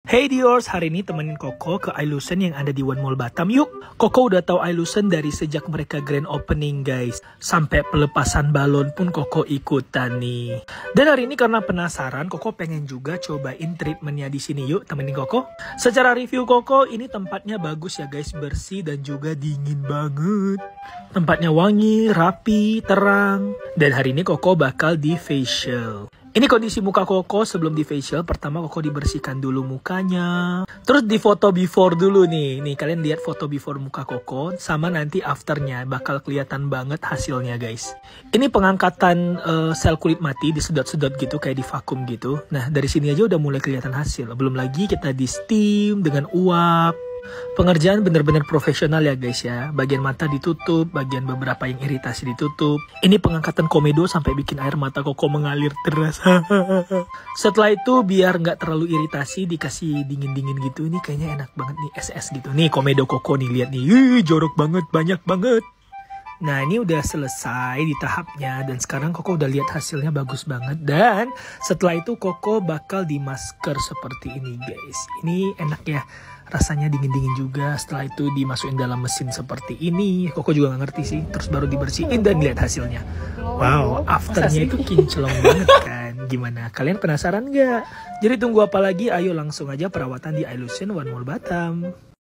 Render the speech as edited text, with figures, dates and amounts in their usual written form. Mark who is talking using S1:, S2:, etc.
S1: Hey Diors, hari ini temenin Koko ke iLution yang ada di One Mall Batam yuk. Koko udah tahu iLution dari sejak mereka grand opening guys. Sampai pelepasan balon pun Koko ikutan nih. Dan hari ini karena penasaran, Koko pengen juga cobain treatmentnya di sini yuk, temenin Koko. Secara review Koko, ini tempatnya bagus ya guys, bersih dan juga dingin banget. Tempatnya wangi, rapi, terang. Dan hari ini Koko bakal di facial. Ini kondisi muka Koko sebelum di facial. Pertama Koko dibersihkan dulu mukanya. Terus di foto before dulu nih. Nih kalian lihat foto before muka Koko. Sama nanti afternya. Bakal kelihatan banget hasilnya guys. Ini pengangkatan sel kulit mati. Disedot-sedot gitu kayak di vakum gitu. Nah dari sini aja udah mulai kelihatan hasil. Belum lagi kita di steam dengan uap. Pengerjaan bener-bener profesional ya guys ya. Bagian mata ditutup, bagian beberapa yang iritasi ditutup. Ini pengangkatan komedo sampai bikin air mata Koko mengalir deras. Setelah itu biar nggak terlalu iritasi dikasih dingin-dingin gitu. Ini kayaknya enak banget nih SS gitu. Nih komedo Koko nih, lihat nih. Jorok banget, banyak banget. Nah ini udah selesai di tahapnya. Dan sekarang Koko udah lihat hasilnya bagus banget. Dan setelah itu Koko bakal di masker seperti ini guys. Ini enak ya. Rasanya dingin-dingin juga. Setelah itu dimasukin dalam mesin seperti ini. Koko juga gak ngerti sih. Terus baru dibersihin dan lihat hasilnya. Wow, afternya itu kinclong banget kan. Gimana? Kalian penasaran gak? Jadi tunggu apa lagi? Ayo langsung aja perawatan di iLution One Mall Batam.